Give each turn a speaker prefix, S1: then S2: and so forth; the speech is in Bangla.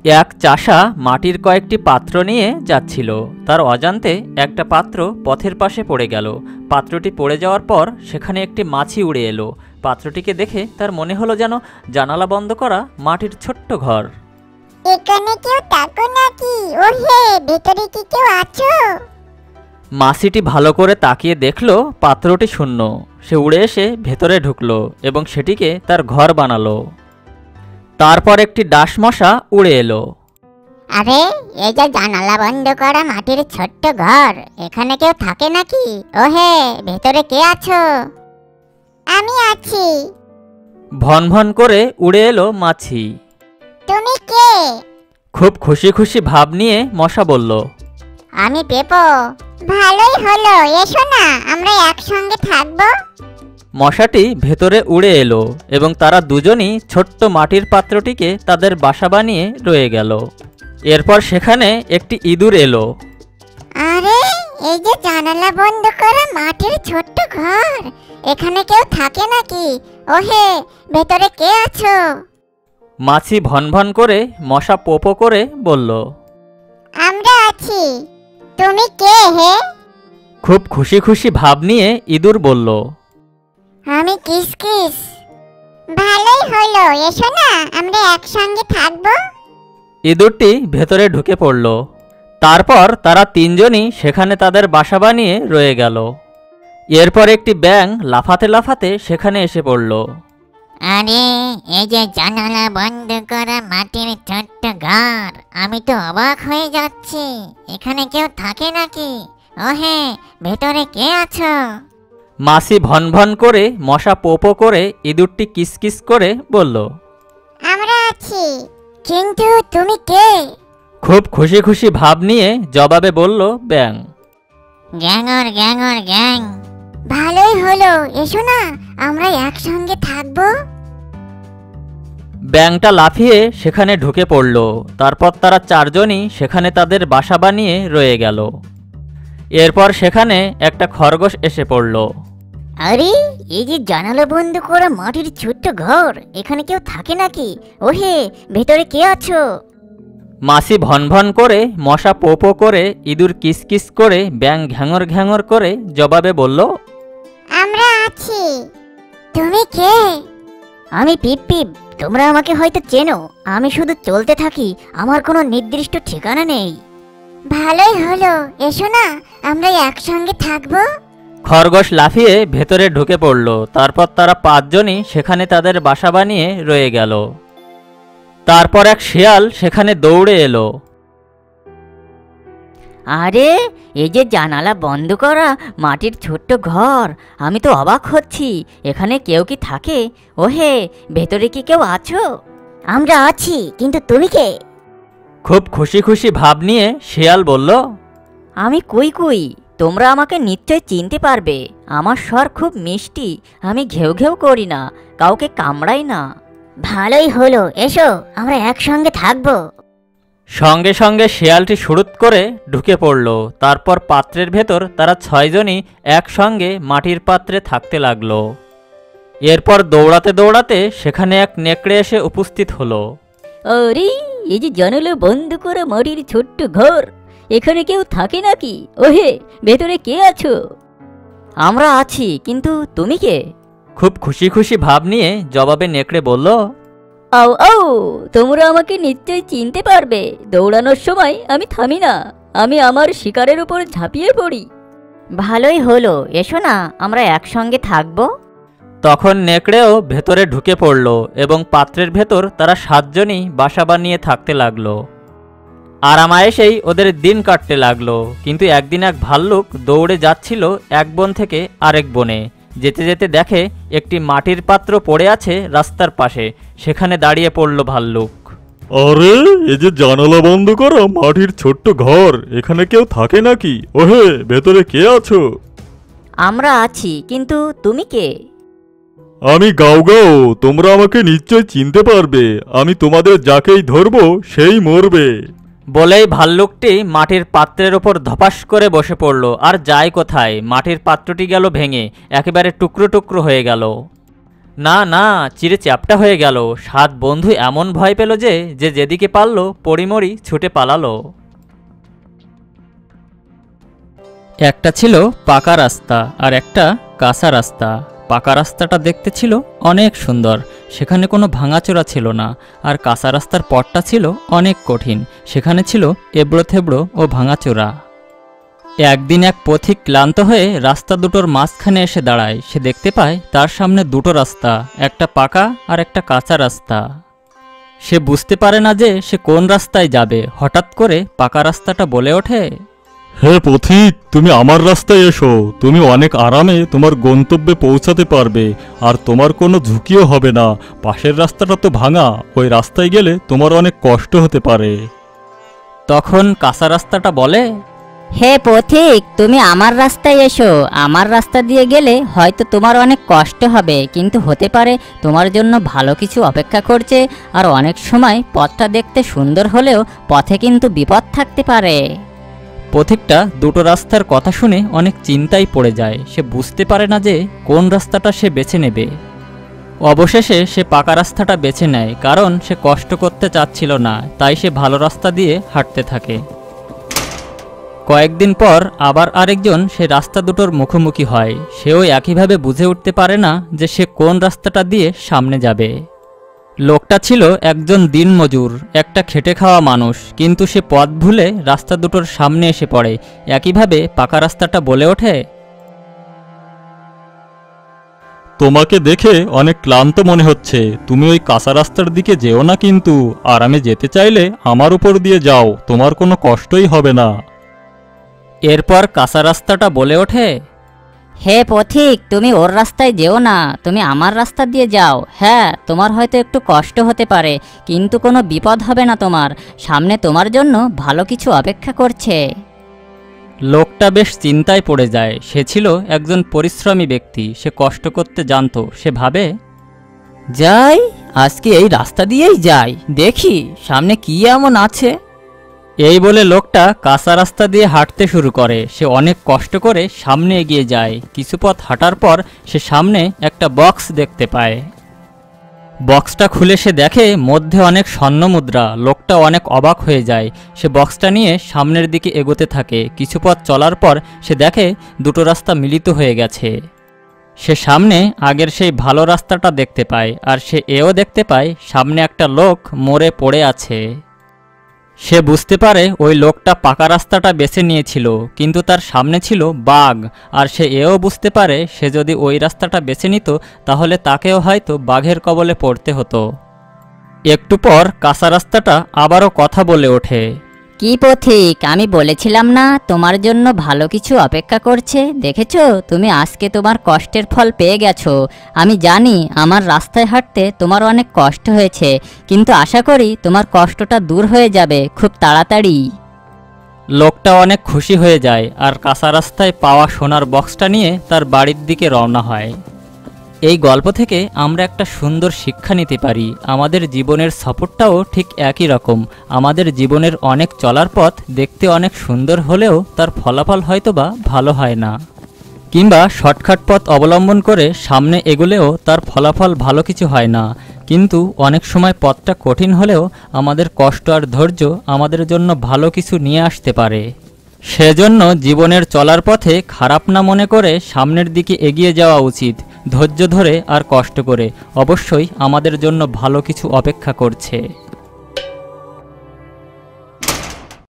S1: এক চাষা মাটির কয়েকটি পাত্র নিয়ে যাচ্ছিল। তার অজান্তে একটা পাত্র পথের পাশে পড়ে গেল। পাত্রটি পড়ে যাওয়ার পর সেখানে একটি মাছি উড়ে এলো। পাত্রটিকে দেখে তার মনে হলো যেন জানালা বন্ধ করা মাটির ছোট্ট ঘর।
S2: এখানে কেউ থাকো নাকি? ওহে, ভেতরে কি কেউ আছো?
S1: মাছিটি ভালো করে তাকিয়ে দেখলো পাত্রটি শূন্য। সে উড়ে এসে ভেতরে ঢুকলো এবং সেটিকে তার ঘর বানালো। তারপর একটি ডাস মশা উড়ে এলো।
S2: আরে, এই যে জানালা বন্ধ করা মাটির ছোট্ট ঘর, এখানে কেউ থাকে নাকি? ওহে, ভেতরে কে আছো? আমি আছি।
S1: ভন ভন করে উড়ে এলো মাছি।
S2: তুমি কে?
S1: খুব খুশি খুশি ভাব নিয়ে মশা বলল,
S2: আমি পেপো। ভালোই হলো, এসো না, আমরা একসঙ্গে থাকবো।
S1: মশাটি ভেতরে উড়ে এলো এবং তারা দুজনই ছোট্ট মাটির পাত্রটিকে তাদের বাসা বানিয়ে রয়ে গেল। এরপর সেখানে একটি ইঁদুর এলো।
S2: আরে, এই যে জানালা বন্ধ করা মাটির ছোট্ট ঘর, এখানে কেউ থাকে নাকি? ওহে, ভেতরে কে আছো?
S1: মাছি ভন ভন করে মশা পোপো করে বলল,
S2: আমরা আছি। তুমি কে হে?
S1: খুব খুশি খুশি ভাব নিয়ে ইঁদুর বলল,
S2: আমি কিসকিস। ভালোই হলো, এসো না, আমরা একসঙ্গে থাকবো।
S1: ইঁদুরটি ভেতরে ঢুকে পড়ল। তারপর তারা তিনজনই সেখানে তাদের বাসা বানিয়ে রয়ে গেল। এরপর একটি ব্যাঙ লাফাতে লাফাতে সেখানে এসে পড়ল।
S2: আরে, এই যে জানালা বন্ধ করা মাটির ছোট্ট ঘর, আমি তো অবাক হয়ে যাচ্ছি, এখানে কেউ থাকে নাকি? ওহে, ভেতরে কে আছো?
S1: মাছি ভন ভন করে মশা পোপো করে ইঁদুরটি কিসকিস করে বলল,
S2: আমরা আছি। কিন্তু তুমি কে?
S1: খুব খুশি খুশি ভাব নিয়ে জবাবে বলল ব্যাঙ,
S2: গ্যাংর গ্যাংর গ্যাং। ভালোই হলো, এসো না, আমরা একসঙ্গে থাকবো।
S1: ব্যাঙটা লাফিয়ে সেখানে ঢুকে পড়ল। তারপর তারা চারজনই সেখানে তাদের বাসা বানিয়ে রয়ে গেল। এরপর সেখানে একটা খরগোশ এসে পড়ল।
S2: আরে, এই যে জানালা বন্ধ করা মাটির ছোট্ট ঘর, এখানে কেউ থাকে নাকি? ওহে, ভেতরে কে আছো?
S1: মাছি ভন ভন করে মশা পোপো করে ইঁদুর কিসকিস করে ব্যাঙ ঘ্যাঙর ঘ্যাঙর করে জবাবে বলল,
S2: আমরা আছি। তুমি কে? আমি পিপ পিপ। তোমরা আমাকে হয়তো চেনো, আমি শুধু চলতে থাকি, আমার কোনো নির্দিষ্ট ঠিকানা নেই। ভালোই হলো, এসো না, আমরা একসঙ্গে থাকবো।
S1: খরগোশ লাফিয়ে ভেতরে ঢুকে পড়ল। তারপর তারা পাঁচজনই সেখানে তাদের বাসা বানিয়ে রয়ে গেল। তারপর এক শিয়াল সেখানে দৌড়ে এলো।
S3: আরে, এই যে জানালা বন্ধ করা মাটির ছোট্ট ঘর, আমি তো অবাক হচ্ছি, এখানে কেউ কি থাকে? ওহে, ভেতরে কি কেউ আছো?
S2: আমরা আছি, কিন্তু তুমি কে?
S1: খুব খুশি খুশি ভাব নিয়ে শিয়াল বলল,
S3: আমি কুই কুই, তোমরা আমাকে নিশ্চয় চিনতে পারবে। আমার স্বর খুব মিষ্টি, আমি ঘেউ ঘেউ করি না, কাউকে কামড়াই না।
S2: ভালোই হলো, এসো, আমরা একসঙ্গে থাকবো।
S1: সঙ্গে সঙ্গে শিয়ালটি শুরুত করে ঢুকে পড়ল। তারপর পাত্রের ভেতর তারা ছয়জনই একসঙ্গে মাটির পাত্রে থাকতে লাগলো। এরপর দৌড়াতে দৌড়াতে সেখানে এক নেকড়ে এসে উপস্থিত হলো।
S3: আরে, এই যে জানালা বন্ধ করা মাটির ছোট্ট ঘর, এখানে কেউ থাকে নাকি? ওহে, ভেতরে কে আছো? আমরা আছি, কিন্তু তুমি কে?
S1: খুব খুশি খুশি ভাব নিয়ে জবাবে নেকড়ে বলল,
S3: আও আও, তোমরা আমাকে নিশ্চয় চিনতে পারবে। দৌড়ানোর সময় আমি থামি না, আমি আমার শিকারের উপর ঝাঁপিয়ে পড়ি। ভালোই হলো, এসো না, আমরা একসঙ্গে থাকবো।
S1: তখন নেকড়েও ভেতরে ঢুকে পড়ল এবং পাত্রের ভেতর তারা সাতজনই বাসা বানিয়ে থাকতে লাগলো। আরামায়েশেই ওদের দিন কাটতে লাগলো। কিন্তু একদিন এক ভাল্লুক দৌড়ে যাচ্ছিল এক বন থেকে আরেক বনে। যেতে যেতে দেখে একটি মাটির পাত্র পড়ে আছে রাস্তার পাশে। সেখানে দাঁড়িয়ে পড়ল ভাল্লুক।
S4: আরে, এই যে জানালা বন্ধ করা মাটির ছোট্ট ঘর, এখানে কেউ থাকে নাকি? ওহে, ভেতরে কে আছো?
S3: আমরা আছি, কিন্তু তুমি কে?
S4: আমি গাও গাও, তোমরা আমাকে নিশ্চয় চিনতে পারবে। আমি তোমাদের যাকেই ধরবো সেই মরবে।
S1: বলেই ভাল্লুকটি মাটির পাত্রের ওপর ধপাস করে বসে পড়ল। আর যায় কোথায়, মাটির পাত্রটি গেল ভেঙে, একেবারে টুকরো টুকরো হয়ে গেল। না না, চিরে চ্যাপ্টা হয়ে গেল। 7 বন্ধু এমন ভয় পেল যে যেদিকে পারল পরিমরি ছুটে পালালো। একটা ছিল পাকা রাস্তা আর একটা কাঁচা রাস্তা। পাকা রাস্তাটা দেখতে ছিল অনেক সুন্দর, সেখানে কোনো ভাঙাচোরা ছিল না। আর কাঁচা রাস্তার পথটা ছিল অনেক কঠিন, সেখানে ছিল এবড়ো থেবড়ো ও ভাঙাচোরা। একদিন এক পথিক ক্লান্ত হয়ে রাস্তা দুটোর মাঝখানে এসে দাঁড়ায়। সে দেখতে পায় তার সামনে দুটো রাস্তা, একটা পাকা আর একটা কাঁচা রাস্তা। সে বুঝতে পারে না যে সে কোন রাস্তায় যাবে। হঠাৎ করে পাকা রাস্তাটা বলে ওঠে,
S4: হে পথিক, তুমি আমার রাস্তায় এসো। তুমি অনেক আরামে তোমার গন্তব্যে পৌঁছাতে পারবে, আর তোমার কোনো ঝুঁকিও হবে না। পাশের রাস্তাটা তো ভাঙা, ওই রাস্তায় গেলে তোমার অনেক কষ্ট হতে পারে।
S1: তখন কাঁচা রাস্তাটা বলে,
S3: হে পথিক, তুমি আমার রাস্তায় এসো। আমার রাস্তা দিয়ে গেলে হয়তো তোমার অনেক কষ্ট হবে, কিন্তু হতে পারে তোমার জন্য ভালো কিছু অপেক্ষা করছে। আর অনেক সময় পথটা দেখতে সুন্দর হলেও পথে কিন্তু বিপদ থাকতে পারে।
S1: পথিকটা দুটো রাস্তার কথা শুনে অনেক চিন্তায় পড়ে যায়। সে বুঝতে পারে না যে কোন রাস্তাটা সে বেছে নেবে। অবশেষে সে পাকা রাস্তাটা বেছে নেয়, কারণ সে কষ্ট করতে চাচ্ছিল না। তাই সে ভালো রাস্তা দিয়ে হাঁটতে থাকে। কয়েকদিন পর আবার আরেকজন সে রাস্তা দুটোর মুখোমুখি হয়। সেও একইভাবে বুঝে উঠতে পারে না যে সে কোন রাস্তাটা দিয়ে সামনে যাবে। লোকটা ছিল একজন দিনমজুর, একটা খেটে খাওয়া মানুষ, কিন্তু সে পথ ভুলে রাস্তা দুটোর সামনে এসে পড়ে। একইভাবে পাকা রাস্তাটা বলে ওঠে,
S4: তোমাকে দেখে অনেক ক্লান্ত মনে হচ্ছে, তুমি ওই কাঁচা রাস্তার দিকে যেও না, কিন্তু আরামে যেতে চাইলে আমার উপর দিয়ে যাও, তোমার কোনো কষ্টই হবে না।
S1: এরপর কাঁচা রাস্তাটা বলে ওঠে,
S3: হে পথিক, তুমি ওর রাস্তায় যেও না, তুমি আমার রাস্তা দিয়ে যাও। হ্যাঁ, তোমার হয়তো একটু কষ্ট হতে পারে, কিন্তু কোনো বিপদ হবে না তোমার। সামনে তোমার জন্য ভালো কিছু অপেক্ষা করছে।
S1: লোকটা বেশ চিন্তায় পড়ে যায়। সে ছিল একজন পরিশ্রমী ব্যক্তি, সে কষ্ট করতে জানতো। সে ভাবে,
S3: যাই, আজকে এই রাস্তা দিয়েই যাই, দেখি সামনে কি এমন আছে।
S1: এই বলে লোকটা কাঁচা রাস্তা দিয়ে হাঁটতে শুরু করে। সে অনেক কষ্ট করে সামনে এগিয়ে যায়। কিছু পথ হাঁটার পর সে সামনে একটা বক্স দেখতে পায়। বক্সটা খুলে সে দেখে মধ্যে অনেক স্বর্ণমুদ্রা। লোকটা অনেক অবাক হয়ে যায়। সে বক্সটা নিয়ে সামনের দিকে এগোতে থাকে। কিছু পথ চলার পর সে দেখে দুটো রাস্তা মিলিত হয়ে গেছে। সে সামনে আগের সেই ভালো রাস্তাটা দেখতে পায়, আর সে এও দেখতে পায় সামনে একটা লোক মরে পড়ে আছে। সে বুঝতে পারে ওই লোকটা পাকা রাস্তাটা বেছে নিয়েছিল, কিন্তু তার সামনে ছিল বাঘ। আর সে এও বুঝতে পারে সে যদি ওই রাস্তাটা বেছে নিত তাহলে তাকেও হয়তো বাঘের কবলে পড়তে হতো। একটু পর কাঁচা রাস্তাটা আবারও কথা বলে ওঠে,
S3: কি পথিক, আমি বলেছিলাম না তোমার জন্য ভালো কিছু অপেক্ষা করছে? দেখেছো, তুমি আজকে তোমার কষ্টের ফল পেয়ে গেছো। আমি জানি আমার রাস্তায় হাঁটতে তোমার অনেক কষ্ট হয়েছে, কিন্তু আশা করি তোমার কষ্টটা দূর হয়ে যাবে খুব তাড়াতাড়ি।
S1: লোকটা অনেক খুশি হয়ে যায় আর কাঁচা রাস্তায় পাওয়া সোনার বক্সটা নিয়ে তার বাড়ির দিকে রওনা হয়। এই গল্প থেকে আমরা একটা সুন্দর শিক্ষা নিতে পারি। আমাদের জীবনের সফরটাও ঠিক একই রকম। আমাদের জীবনের অনেক চলার পথ দেখতে অনেক সুন্দর হলেও তার ফলাফল হয়তোবা ভালো হয় না, কিংবা শর্টকাট পথ অবলম্বন করে সামনে এগোলেও তার ফলাফল ভালো কিছু হয় না। কিন্তু অনেক সময় পথটা কঠিন হলেও আমাদের কষ্ট আর ধৈর্য আমাদের জন্য ভালো কিছু নিয়ে আসতে পারে। সেজন্য জীবনের চলার পথে খারাপ না মনে করে সামনের দিকে এগিয়ে যাওয়া উচিত। ধৈর্য ধরে আর কষ্ট করে অবশ্যই আমাদের জন্য ভালো কিছু অপেক্ষা করছে।